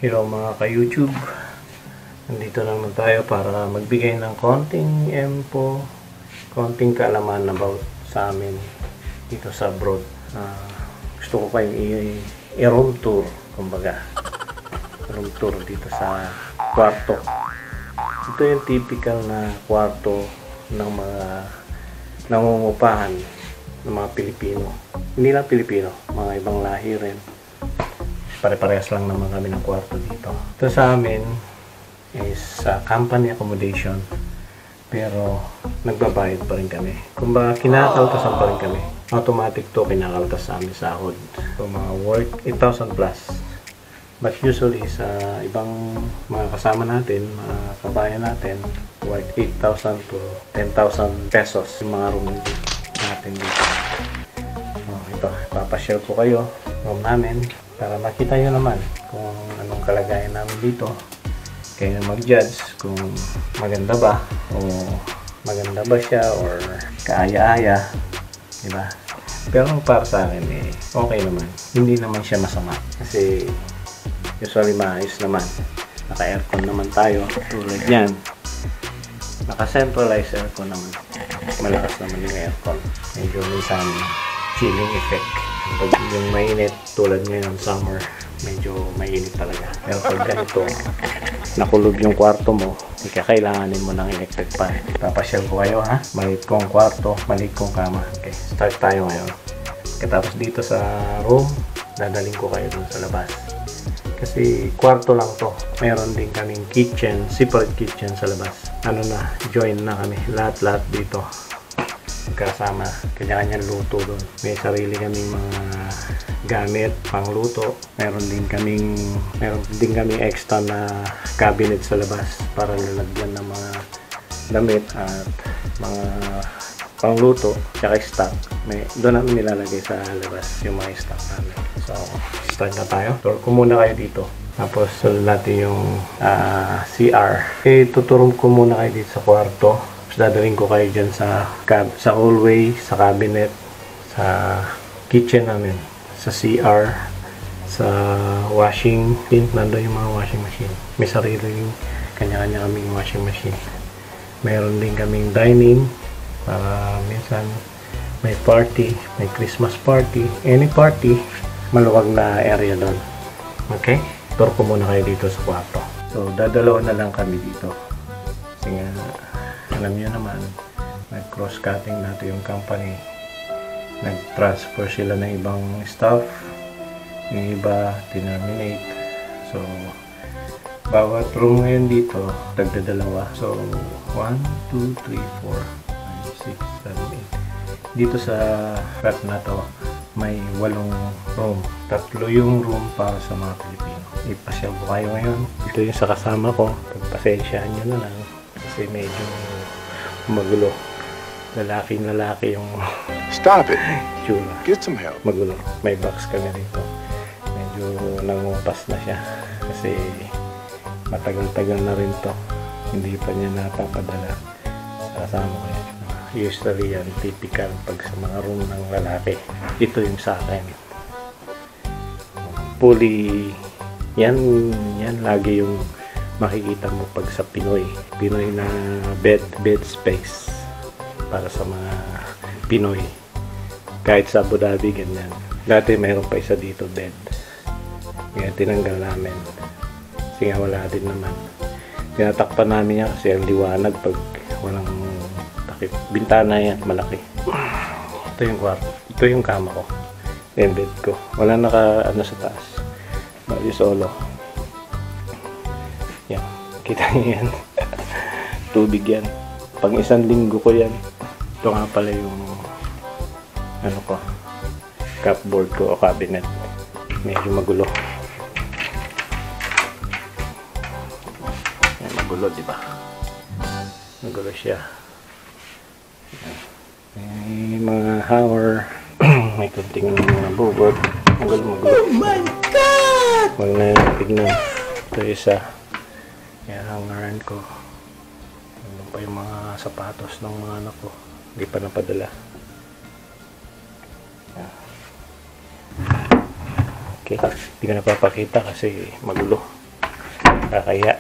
Hello mga ka-YouTube. Nandito naman tayo para magbigay ng konting info, konting kaalaman about sa amin dito sa abroad. Gusto ko kayong i-room tour, kumbaga. Room tour dito sa kwarto. Ito yung typical na kwarto ng mga nangungupahan ng mga Pilipino. Hindi lang Pilipino, mga ibang lahi rin. Pare-parehas lang naman kami ng kwarto dito. Ito sa amin is company accommodation, pero nagbabayad pa rin kami. Kumbaga kinakaltasan pa rin kami. Automatic to, kinakaltas sa amin sahod. So mga worth 8,000 plus. But usually sa ibang mga kasama natin, mga kabayan natin, worth 8,000 to 10,000 pesos yung mga room natin dito. Ito, papashare ko kayo room namin para makita nyo naman kung anong kalagayan namin dito. Kayo na mag-judge kung maganda ba o maganda ba siya or kaaya-aya, diba? Pero para sa akin okay naman, hindi naman siya masama kasi usually maayos naman. Naka-aircon naman tayo tulad yan, naka-centralized aircon naman, malakas naman yung aircon, medyo minsan chilling effect. Pag yung mainit tulad ngayon summer, medyo mainit talaga. Pero pag ganito nakulog yung kwarto mo, kailanganin mo ng electric fan. Papasyal ko kayo ha, maliit kong kwarto, maliit kong kama. Okay, start tayo ngayon. Tapos dito sa room, dadaling ko kayo dun sa labas kasi kwarto lang to. Meron din kaming kitchen, separate kitchen sa labas. Join na kami lahat dito kasama, kanya-kanyang luto doon. May sarili kaming mga gamit pang luto. Meron din kaming extra na cabinet sa labas para lalagyan ng mga damit at mga pangluto tsaka stock. Doon namin nilalagay sa labas yung mga stock namin. So start na tayo. Tour ko muna kayo dito, tapos sunod natin yung CR. Tuturuan ko muna kayo dito sa kwarto. Dadaling ko kayo dyan sa hallway, sa cabinet, sa kitchen namin, sa CR, sa washing machine. Nandun yung mga washing machine. May sarili kanya-kanya kaming washing machine. Meron din kaming dining para minsan may party, may Christmas party, any party, maluwag na area doon. Okay? Tour ko muna kayo dito sa kwarto. So dadalaw na lang kami dito kasi nga alam nyo naman, nag-cross-cutting natin yung company. Nag-transfer sila ng ibang staff. Yung iba, terminate. So, bawat room ngayon dito, dagdadalawa. So, 1, 2, 3, 4, 5, 6, 7, 8. Dito sa flat na to, may 8 room. 3 yung room para sa mga Pilipino. Ipasyal ko kayo ngayon. Ito yung sa kasama ko. Pagpasensyaan nyo na lang. Kasi medyo magulo. Lalaki yung Stop it. Chula. Get some help. Magulo. May box kami rito. Medyo nangupas na siya. Kasi matagal-tagal na rin to. Hindi pa niya napapadala. Kasama ko yan. Usually yan, typical pag sa mga room ng lalaki. Ito yung sa akin. Fully, yan lagi yung makikita mo pag sa Pinoy na bed space para sa mga Pinoy. Kahit sa Abu Dhabi ganyan. Dati mayroon pa isa dito bed, kaya tinanggal namin kasi nga wala din naman. Tinatakpan namin yan kasi ang liwanag pag walang takip. Bintana yan, malaki. Ito yung kwarto, ito yung kama ko, yung bed ko. Wala naka sa taas, bali solo. Yan, kita niyo yan. Tubig yan. Pang 1 linggo ko yan. Ito nga pala yung cupboard ko o cabinet. Medyo magulo. Yan, magulo, diba? Magulo siya. May mga hanger. May kunting mga bubod. Magulo. Oh my God! Huwag na yung tignan. Ito isa. Yan, hangaran ko. Ano pa yung mga sapatos ng mga anak ko. Hindi pa napadala. Okay. Hindi ko napapakita kasi magulo. nakakaya.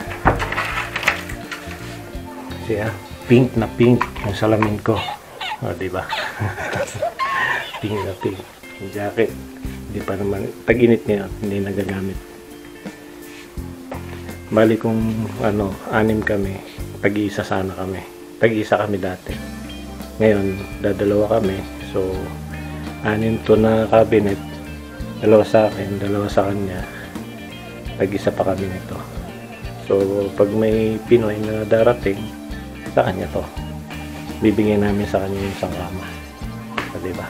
Siya, pink na pink yung salamin ko. O, diba? Pink na pink. Yung jacket, hindi pa naman, tag-init niya, hindi nagagamit. Bali kung ano, 6 kami, tag-iisa sana kami. Tag-iisa kami dati. Ngayon, dadalawa kami. So, 6 to na cabinet. 2 sa akin, 2 sa kanya. Tag-isa pa kami nito. So, pag may Pinoy na darating, sa kanya to. Bibigyan namin sa kanya yung isang kama. So, diba?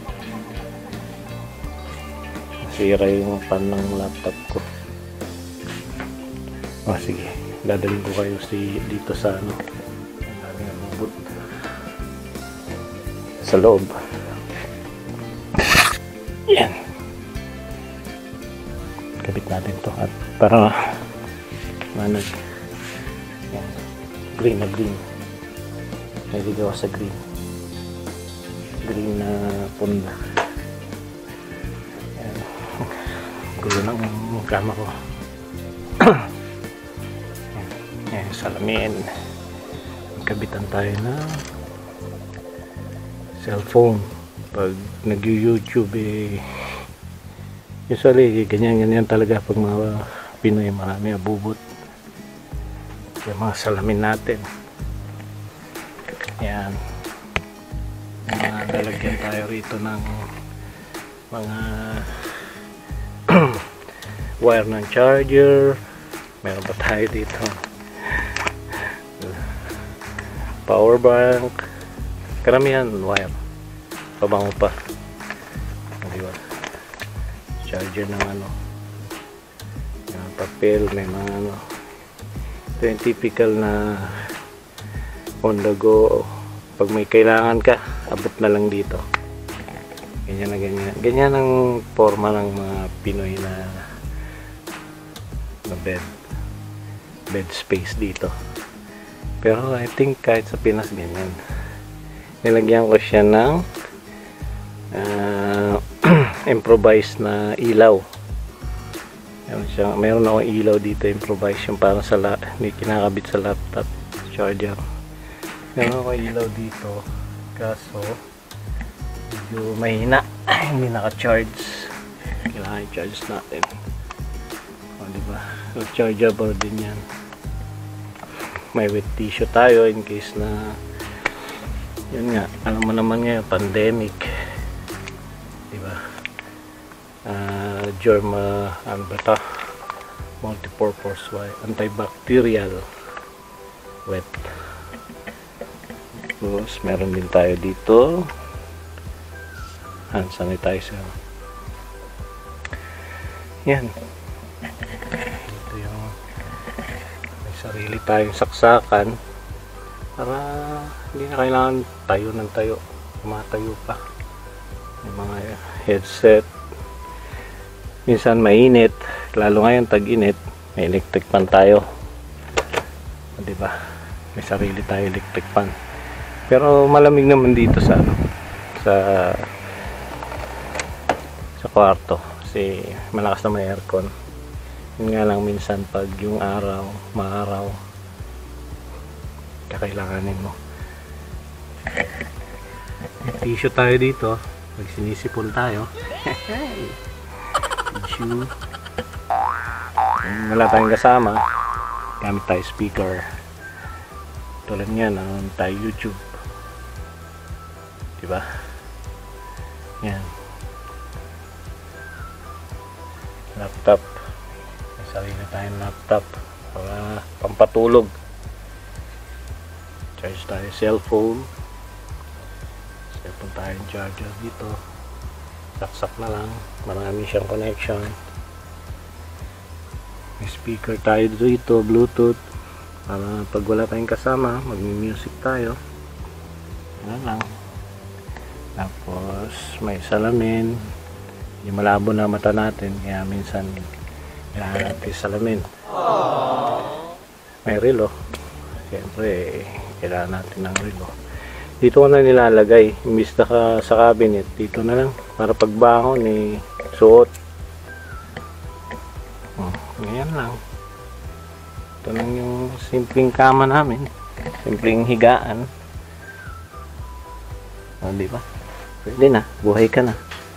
Nasira yung pan ng laptop ko. Oh, sige. Dadalhin ko kayo dito sa ano. Ang daming bubot. Sa loob. Yan. Kabit natin to at para manag. Yan. Green na green. May video sa green. Green na punda. Yan. Gulo ng kama ko. Yan, salamin. Kabitan tayo na cellphone. Pag nag-YouTube usually ganyan talaga pag mga Pinoy, marami abubot yung mga salamin natin. Yan, lalagyan tayo rito ng mga wire ng charger. Meron pa tayo dito power bank, karamihan wire, pabango pa, diba? Charger ng ano, yung papel, may mga ano. Ito yung typical na on the go. Pag may kailangan ka, abot na lang dito. Ganyan na ganyan. Ganyan ang forma ng mga Pinoy na bed space dito. Pero I think kahit sa Pinas ganyan. Nilagyan ko siya ng improvised na ilaw. Meron akong ilaw dito, improvised yung parang sa hindi kinakabit sa laptop charger. Meron akong ilaw dito, kaso medyo mahina, hindi naka-charge. Kailangan i-charge natin. O, diba? So, chargeable din yan. May wet tissue tayo in case na yun nga, alam mo naman ngayon, pandemic, diba? Germ, ano ba ito? Multipurpose, antibacterial wet. Tapos meron din tayo dito hand sanitizer. Yan, ito yung may sarili tayong saksakan para hindi na kailangan tayo ng tayo, matayo pa. Yung mga headset, minsan mainit, lalo ngayon tag-init, may electric fan tayo, diba? May sarili tayo electric fan, pero malamig naman dito sa kwarto kasi malakas naman aircon. Yun nga lang, minsan pag yung araw, maaraw, kakailanganin mo. May tissue tayo dito pag sinisipon tayo. Tissue. Wala tayong kasama, gamit tayo speaker. Tulad nga, nanonood tayo YouTube, diba? Yan. Laptop, may sarili tayong laptop para pampatulog. Charge tayo cellphone tayong charger dito, saksak na lang, marami siyang connection. May speaker tayo dito, bluetooth, para pag wala tayong kasama, mag-music tayo. Yan lang. Tapos may salamin, hindi malabo na mata natin, kaya minsan kailangan natin salamin. May relo, siyempre kailangan natin ng relo. Dito ko na nilalagay, imbis na sa cabinet, dito na lang para pagbangon suot. Ngayon lang. Ito lang yung simpleng kama namin. Simpleng higaan. O, di ba? Pwede na. Buhay ka na.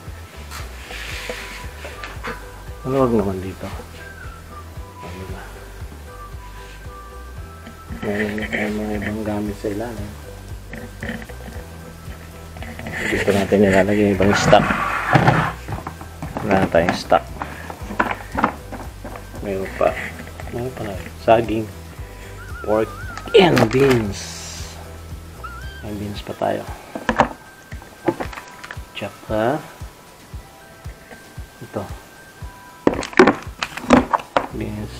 Maluwag naman dito. O, di ba? Meron na tayo mga ibang gamit sa ilalim. Dito natin nilalagay yung ibang stock. Wala na tayong stock. Meron pa. Ano pa na? Saging. Pork and beans. May beans pa tayo. Tsaka ito. Beans.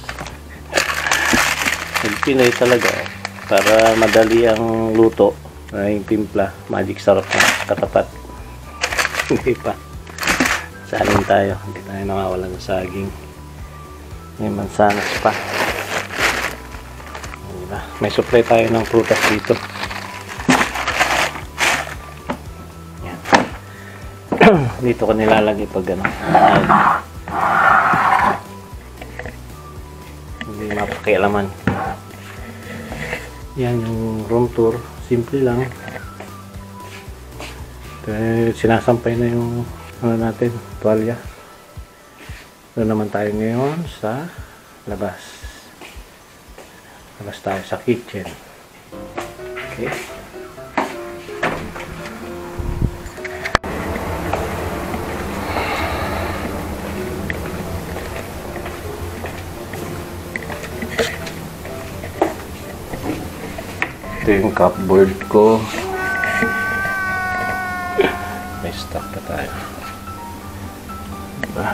Pinoy talaga. Para madali ang luto. Ay timpla. Magic sarap na. Katapat. Hindi pa. Salin tayo. Hindi tayo nawawalan ng saging. May mansanas pa. Diba? May supply tayo ng prutas dito. Yan. Dito ko nilalagay pag ano. Hindi mapakialaman. Yan yung room tour. Simple lang. Sinasampay na yung ano natin, tuwalya. Doon naman tayo ngayon sa labas. Labas tayo sa kitchen. Okay. Ito yung cupboard ko. May stock pa tayo. Diba?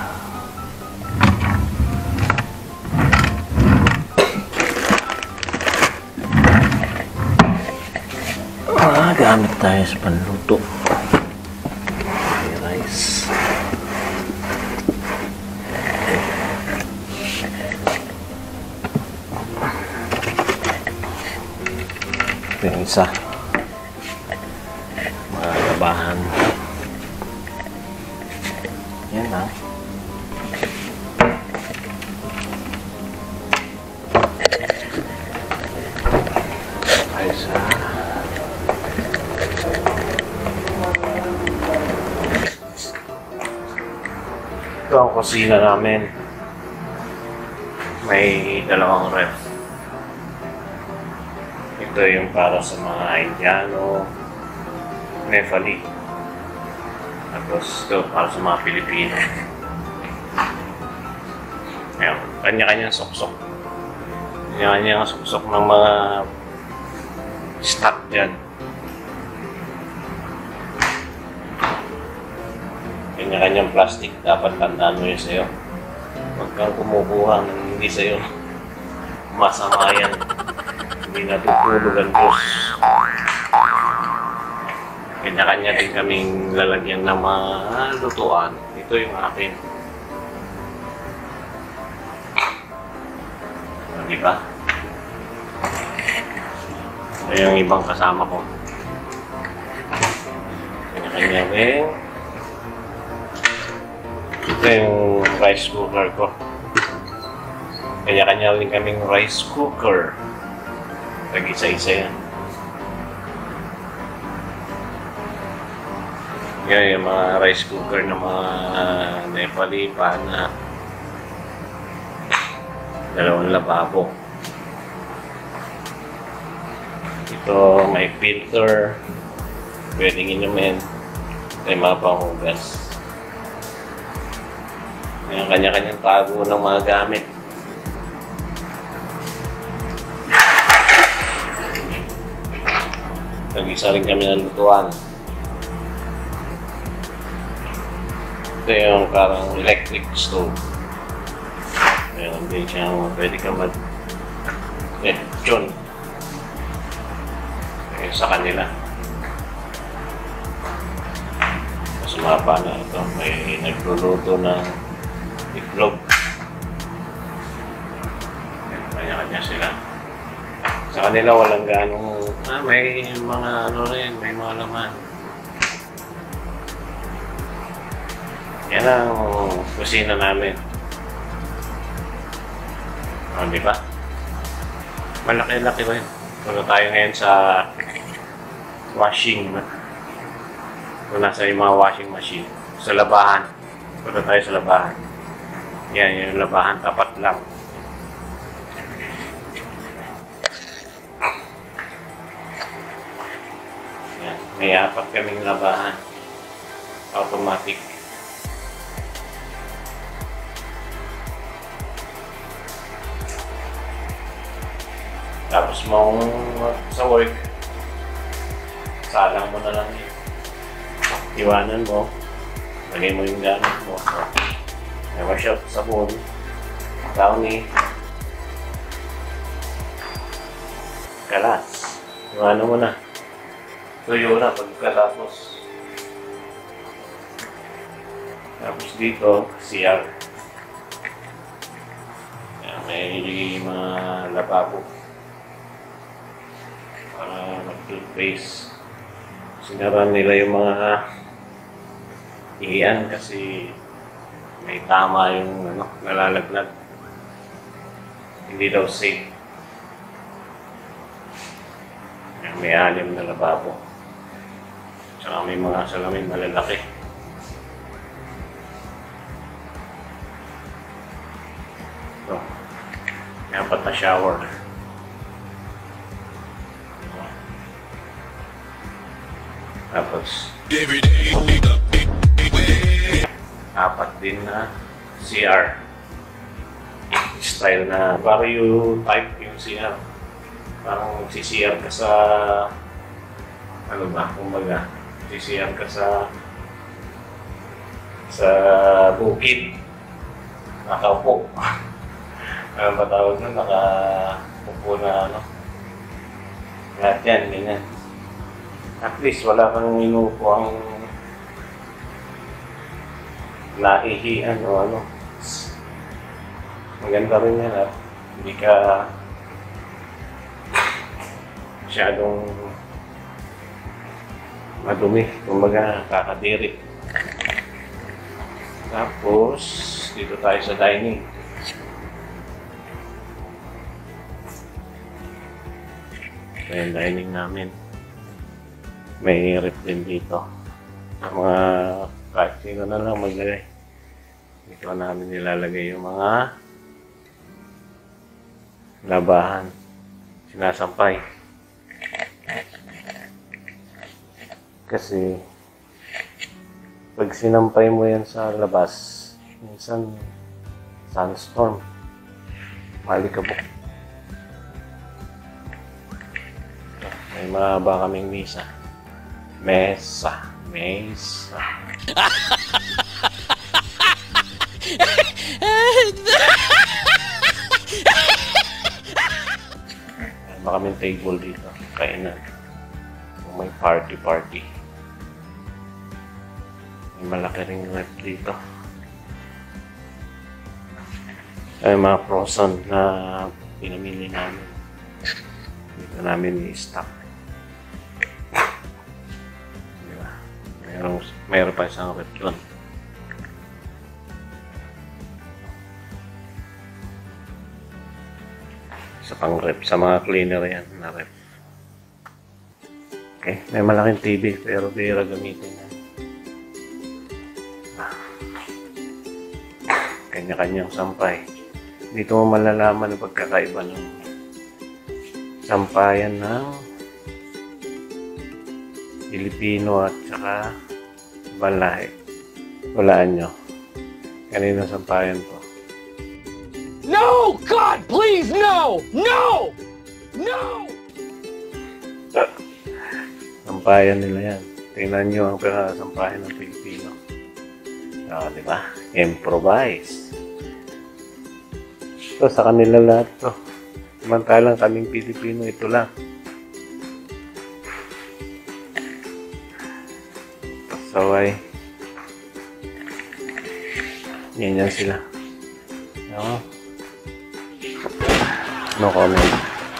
Gamit tayo sa panluto. May rice. Ito yung isa. Mga labahan. Yan lang. Isa. Ito ang kusina namin. May dalawang ref. Ito yung para sa mga Indiano, Nepali. Tapos ito para sa mga Pilipino. Ayan, kanya-kanyang suksok. Kanya-kanyang suksok ng mga stock dyan. Kanya-kanyang plastic, dapat tandaan mo yun sa'yo. Huwag kang kumukuha ng hindi sa'yo. Masama yan. Hindi natutulog ang Diyos. Kanya-kanya din kaming lalagyan ng mga lutuan. Ito yung akin. Diba? Ito yung ibang kasama ko. Kanya-kanya rin. Ito yung rice cooker ko. Kanya-kanya rin kaming rice cooker. Tag-isa-isa yan. Yan yung mga rice cooker ng mga Nepali pa na dalawang lababo. Ito may filter. Pwedeng inumin. May mga panghugas. Yung kanya-kanyang tago ng mga gamit. Nag-isa rin kami ng lutuan. Ito yung parang electric stove. Meron din siyang pwede ka mag-John. Sa kanila. Mas mapa na ito. May nagluluto ng itlog. Kanya-kanya sila. Sa kanila walang ganong may mga ano rin, may mga laman. Yan ang kusina namin. Di ba? Malaki-laki rin. Wala tayo ngayon sa washing. Wala sa yung mga washing machine. Sa labahan. Wala tayo sa labahan. Yan, yung labahan. Tapat lang. Yan. May 4 kaming labahan. Automatic. Tapos mong sa work, salang mo na lang yun. Iwanan mo, lagay mo yung gamit mo. May wash out, sabon, downy, kalas. Iwanan mo na. Tuyo na pagkatapos. Tapos dito, CR. Yan, may mga lababo. Para mag-toothpaste. Sinaran nila yung mga iyan kasi may tama yung nalalaglag. Hindi daw safe. May 6 na lababo. Tsaka may mga salamin malalaki. So, may 4 na shower. Tapos 4 din na CR. Style na vario type yung CR. Parang CCR ka sa kumbaga CCR ka sa bukid. Nakaupo. Ang patawag na nakaupo na lahat yan, ganyan. At least wala kang inuupo ang naihian o Maganda rin yan at hindi ka masyadong madumi, kumbaga kakadiri. Tapos dito tayo sa dining. Ito yung dining namin. May rep din dito. Mga kahit sino na lang maglagay. Dito namin nilalagay yung mga labahan. Sinasampay. Kasi pag sinampay mo yan sa labas, minsan sunstorm. Malikabok. May mahaba kaming mesa. Mesa. May kaming table dito. Kainan. Kung may party. May malaki ring rep dito. Ay mga frozen na pinamili namin. Dito namin i-stock. Mayroon pa isang rep doon. Isa pang rep. Sa mga cleaner yan na rep. Okay. May malaking TV pero bira gamitin yan. Kanya-kanyang sampay. Dito mo malalaman ang pagkakaiba ng sampayan ng Pilipino at saka ibang lahi. Walaan nyo. Kanina sampayan to. No! God, please, no! No! No! Sampayan nila yan. Tingnan nyo ang sampayan ng Pilipino. Diba? Improvise. Ito sa kanila lahat to. Samantalang kaming Pilipino, ito lang. Pasaway. Yan sila. No comment.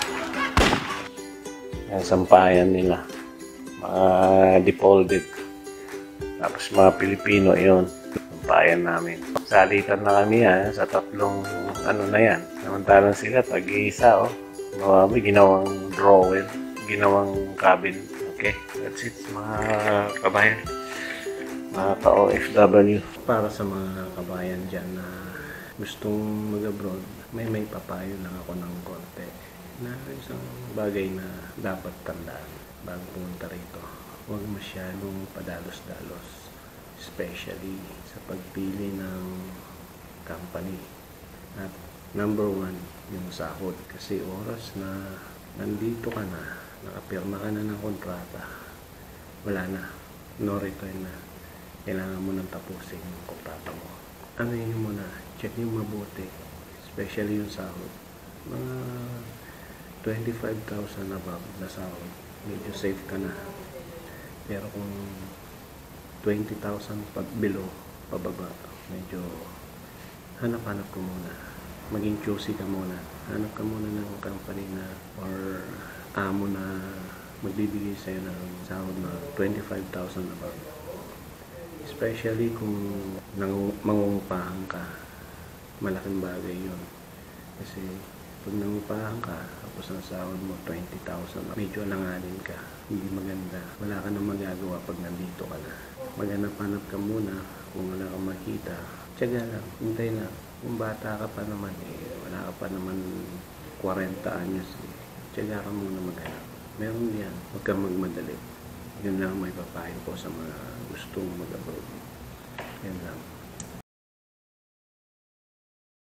Yan, sampayan nila. Mga defolded. Tapos mga Pilipino, yun. Sampayan namin. Salitan na kami sa 3 na yan. Samantalang sila, tag-iisa ginawang drawer, ginawang cabin. Okay, that's it mga kabayan, mga ka-OFW. Para sa mga kabayan dyan na gustong mag-abroad, may papayo lang ako ng konti na isang bagay na dapat tandaan bago pumunta rito. Huwag masyadong padalos-dalos, especially sa pagpili ng company. At number one, yung sahod. Kasi oras na nandito ka na, nakapirma ka na ng kontrata, wala na, no return na. Kailangan mo nang tapusin yung kontrata mo. Ano yun mo na, check nyo mabuti, especially yung sahod. Mga 25,000 above na sahod, medyo safe ka na. Pero kung 20,000 below, pababa, medyo hanap-hanap ko muna. Maging choosy ka muna. Hanap ka muna ng company na or amo na magbibigay sa'yo ng sahod na 25,000 above. Especially kung mangungupahan ka, malaking bagay yun. Kasi pag nangungupahan ka, tapos ang sahod mo 20,000, medyo alanganin ka. Hindi maganda. Wala ka nang magagawa pag nandito ka na. Maghanap-hanap ka muna. Kung wala kang makita, tiyaga lang, hintay lang. Kung bata ka pa naman, wala ka pa naman 40 anyos, tiyaga ka muna maghanap. Meron yan, huwag kang magmadali. Yun lang may papayo ko sa mga gustong mag-abroad. Yan lang.